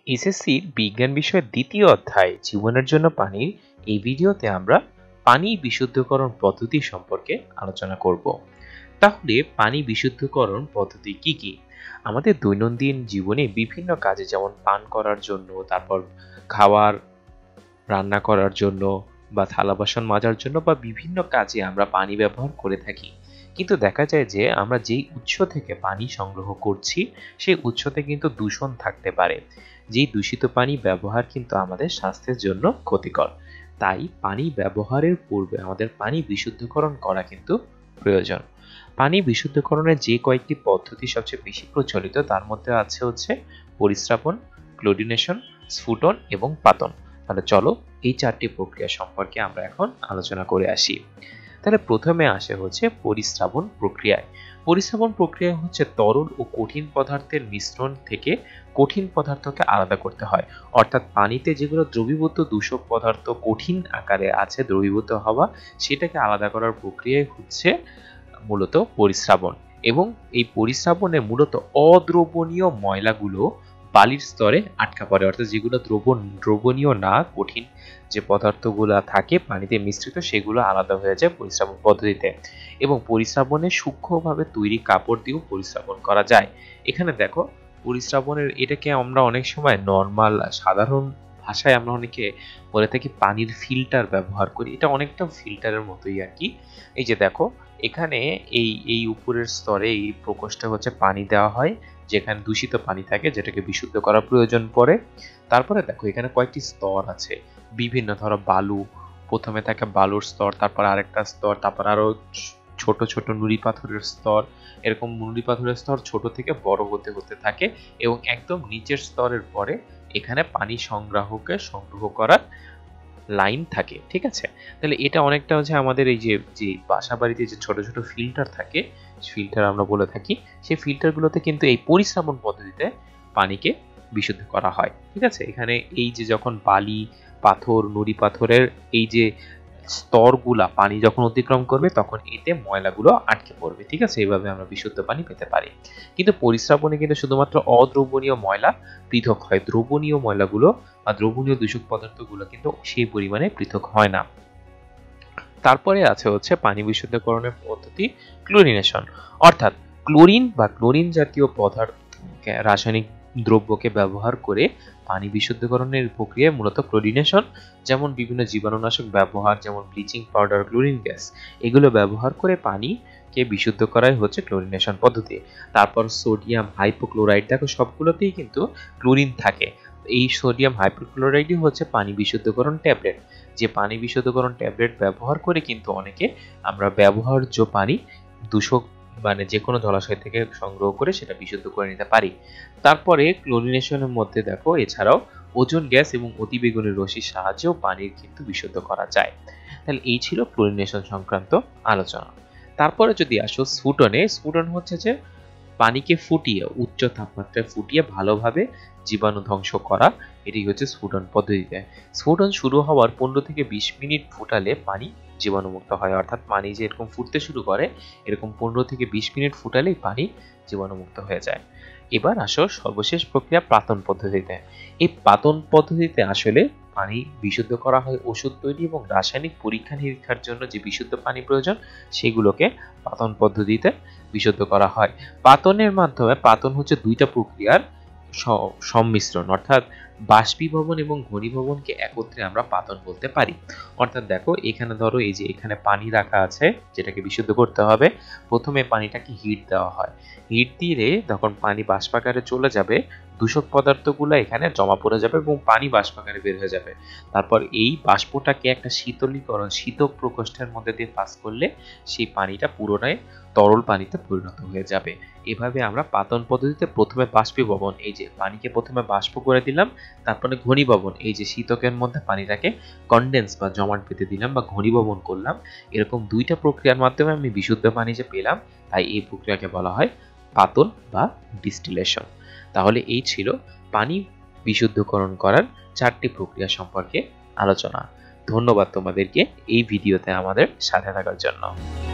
এসএসসির বিজ্ঞান বিষয়ের দ্বিতীয় অধ্যায় জীবনের জন্য পানির এই ভিডিওতে আমরা পানি বিশুদ্ধকরণ পদ্ধতি সম্পর্কে আলোচনা করব। তাহলে পানি বিশুদ্ধকরণ পদ্ধতি কি কি? আমাদের দৈনন্দিন জীবনে বিভিন্ন কাজে, যেমন পান করার জন্য, তারপর খাওয়ার রান্না করার জন্য, বা থালা বাসন মাজার জন্য, বা বিভিন্ন কাজে আমরা পানি ব্যবহার করে থাকি। কিন্তু দেখা যায় যে আমরা যেই উৎস থেকে পানি সংগ্রহ করছি সেই উৎসতে কিন্তু দূষণ থাকতে পারে। যেই দূষিত পানি ব্যবহার কিন্তু আমাদের স্বাস্থ্যের জন্য ক্ষতিকর। তাই পানি ব্যবহারের পূর্বে আমাদের পানি বিশুদ্ধকরণ করা কিন্তু প্রয়োজন। পানি বিশুদ্ধকরণের যে কয়েকটি পদ্ধতি সবচেয়ে বেশি প্রচলিত তার মধ্যে আছে পরিস্রাবন, ক্লোরিনেশন, স্ফুটন এবং পাতন। তাহলে চলো এই চারটি প্রক্রিয়া সম্পর্কে আমরা এখন আলোচনা করে আসি। তাহলে প্রথমে আসে পরিস্রাবন প্রক্রিয়ায়। পরিস্রাবন প্রক্রিয়া তরল ও কঠিন পদার্থের মিশ্রণ থেকে কঠিন পদার্থকে আলাদা করতে হয়। অর্থাৎ পানিতে যেগুলো দ্রবীভূত দূষক পদার্থ কঠিন আকারে আছে দ্রবীভূত হওয়া, সেটাকে আলাদা করার প্রক্রিয়াই মূলত পরিস্রাবন। এবং এই পরিস্রাবনে মূলত অদ্রবণীয় ময়লাগুলো বালির স্তরে আটকা পড়ে, অর্থাৎ যেগুলো দ্রবণীয় না, কঠিন যে পদার্থগুলো থাকে পানিতে মিশ্রিত, সেগুলো আলাদা হয়ে যায় পরিস্রাবন পদ্ধতিতে। এবং পরিস্রাবনে সূক্ষ্মভাবে তৈরি কাপড় দিয়েও পরিস্রাবন করা যায়। এখানে দেখো, পরিস্রাবনের এটাকে আমরা অনেক সময় নর্মাল সাধারণ ভাষায় আমরা অনেকে বলে থাকি পানির ফিল্টার ব্যবহার করি। এটা অনেকটা ফিল্টারের মতোই আর কি। এই যে দেখো, এখানে এই উপরের স্তরে এই প্রকোষ্ঠে পানি দেওয়া হয় যেখানে দূষিত পানি থাকে, যেটাকে বিশুদ্ধ করার প্রয়োজন পড়ে। তারপরে দেখো এখানে কয়েকটি স্তর আছে, বিভিন্ন ধরো বালু, প্রথমে থাকে বালুর স্তর, তারপর আরেকটা স্তর, তারপর আরো ছোট ছোট নুড়ি পাথরের স্তর। এরকম নুড়ি পাথরের স্তর ছোট থেকে বড় হতে হতে থাকে এবং একদম নিচের স্তরের পরে এখানে পানি সংগ্রহ করার লাইন থাকে। ঠিক আছে, তাহলে এটা অনেকটা আমাদের এই যে বাসা বাড়িতে যে ছোট ছোট ফিল্টার থাকে, ফিল্টার আমরা বলে থাকি, সেই ফিল্টারগুলোতে কিন্তু এই পরিস্রাবন পদ্ধতিতে পানিকে বিশুদ্ধ করা হয়। ঠিক আছে, এখানে এই যে যখন বালি, পাথর, নুড়ি পাথরের এই যে স্তরগুলা পানি যখন অতিক্রম করবে তখন এতে ময়লাগুলো আটকে পড়বে। ঠিক আছে, এইভাবে আমরা বিশুদ্ধ পানি পেতে পারি। কিন্তু পরিস্রাবনে কিন্তু শুধুমাত্র অদ্রবণীয় ময়লা পৃথক হয়, দ্রবণীয় ময়লাগুলো বা দ্রবণীয় দূষক পদার্থগুলো কিন্তু সেই পরিমাণে পৃথক হয় না। তারপরে আছে পানি বিশুদ্ধকরণের পদ্ধতি ক্লোরিনেশন। অর্থাৎ ক্লোরিন বা ক্লোরিন জাতীয় পদার্থ, রাসায়নিক দ্রব্যকে ব্যবহার করে পানি বিশুদ্ধকরণের প্রক্রিয়া মূলত ক্লোরিনেশন। যেমন বিভিন্ন জীবাণুনাশক ব্যবহার, যেমন ব্লিচিং পাউডার, ক্লোরিন গ্যাস, এগুলো ব্যবহার করে পানিকে বিশুদ্ধ করাই ক্লোরিনেশন পদ্ধতি। তারপর সোডিয়াম হাইপোক্লোরাইড, দেখো সবগুলোতেই কিন্তু ক্লোরিন থাকে। এই সোডিয়াম হাইপোক্লোরাইডই পানি বিশুদ্ধকরণ ট্যাবলেট। যে পানি বিশুদ্ধকরণ ট্যাবলেট ব্যবহার করে কিন্তু অনেকে আমরা ব্যবহার্য পানি দূষক মানে যে কোনো জলাশয় থেকে সংগ্রহ করে সেটা বিশুদ্ধ করে নিতে পারি। তারপরে ক্লোরিনেশনের মধ্যে দেখো এছাড়াও ওজোন গ্যাস এবং অতিবেগুনি রশ্মির সাহায্যেও পানির কিন্তু বিশুদ্ধ করা যায়। তাহলে এই ছিল ক্লোরিনেশন সংক্রান্ত আলোচনা। তারপরে যদি আসো স্ফুটনে, স্ফুটন যে পানিকে ফুটিয়ে, উচ্চ তাপমাত্রায় ফুটিয়ে ভালোভাবে জীবাণু ধ্বংস করা, এটি স্ফুটন পদ্ধতিতে। স্ফুটন শুরু হওয়ার 15 থেকে 20 মিনিট ফুটালে পানি জীবাণুমুক্ত হয়। অর্থাৎ পানি যে এরকম ফুটতে শুরু করে, এরকম 15 থেকে 20 মিনিট ফুটালেই পানি জীবাণুমুক্ত হয়ে যায়। এবার আসো সর্বশেষ প্রক্রিয়া পাতন পদ্ধতিতে। এই পাতন পদ্ধতিতে আসলে পানি বিশুদ্ধ করা হয় ওষুধ তৈরি এবং রাসায়নিক পরীক্ষা নিরীক্ষার জন্য যে বিশুদ্ধ পানি প্রয়োজন সেগুলোকে পাতন পদ্ধতিতে বিশুদ্ধ করা হয়। পাতনের মাধ্যমে, পাতন দুইটা প্রক্রিয়ার সংমিশ্রণ, অর্থাৎ বাষ্পীভবন এবং ঘনীভবনকে একত্রে আমরা পাতন বলতে পারি। অর্থাৎ দেখো এখানে ধরো এই যে এখানে পানি রাখা আছে যেটাকে বিশুদ্ধ করতে হবে। প্রথমে পানিটাকে হিট দেওয়া হয়, হিট দিয়ে তখন পানি বাষ্পাকারে চলে যাবে, দূষক পদার্থগুলো এখানে জমা পড়ে যাবে এবং পানি বাষ্পাকারে বের হয়ে যাবে। তারপর এই বাষ্পটাকে একটা শীতক প্রকোষ্ঠের মধ্যে দিয়ে পাস করলে সেই পানিটা পুরোটাই তরল পানিতে পরিণত হয়ে যাবে। এভাবে আমরা পাতন পদ্ধতিতে প্রথমে বাষ্পীভবন, এই যে পানিকে প্রথমে বাষ্প করে দিলাম, তারপরে ঘনীভবন, এই যে শীতকের মধ্যে পানিটাকে কনডেন্স বা জমাট বেঁধে দিলাম বা ঘনীভবন করলাম। এরকম দুইটা প্রক্রিয়ার মাধ্যমে আমি বিশুদ্ধ পানি যে পেলাম, তাই এই প্রক্রিয়াকে বলা হয় পাতন বা ডিস্টিলেশন। তাহলে এই ছিল পানি বিশুদ্ধকরণ করার 4টি প্রক্রিয়া সম্পর্কে আলোচনা। ধন্যবাদ তোমাদেরকে এই ভিডিওতে আমাদের সাথে থাকার জন্য।